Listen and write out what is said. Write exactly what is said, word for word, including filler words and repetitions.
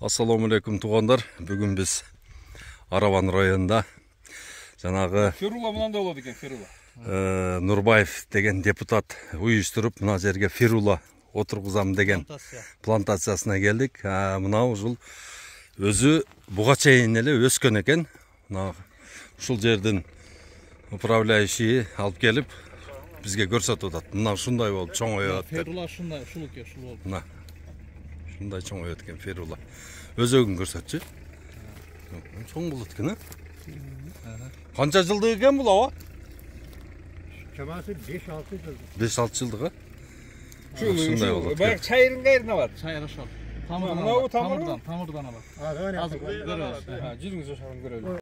Assalamu alaikum туғандар. Бүгін біз Араван районында жанағы Ферула мынандай болады екен, Ферула. Нурбаев деген депутат ұйыштырып, мына жерге Ферула отырғызам деген плантациясына келдік. Мынау жыл өзі бұға чейін еле өскен екен. Ушул жерден управляющий алып келіп бізге көрсетіп отат. Мына шундай болып чоң ойат. Ферула шундай, шулық е, шул болып. Мына шундай чоң ойат екен Ферула. Өзөгүн көрсөтчү. Чоң болот экен, а? Канча жылдык экен бул аба? Чамасы беш алты жыл. беш алты жылдык, а? Шундай болот. Баягы чайырын кайрына бар. Чайыр ошол. Мынау тамырдан, тамырдан алат. А, Азыр көрөбүз. Жүрүңүз ошону көрөлү.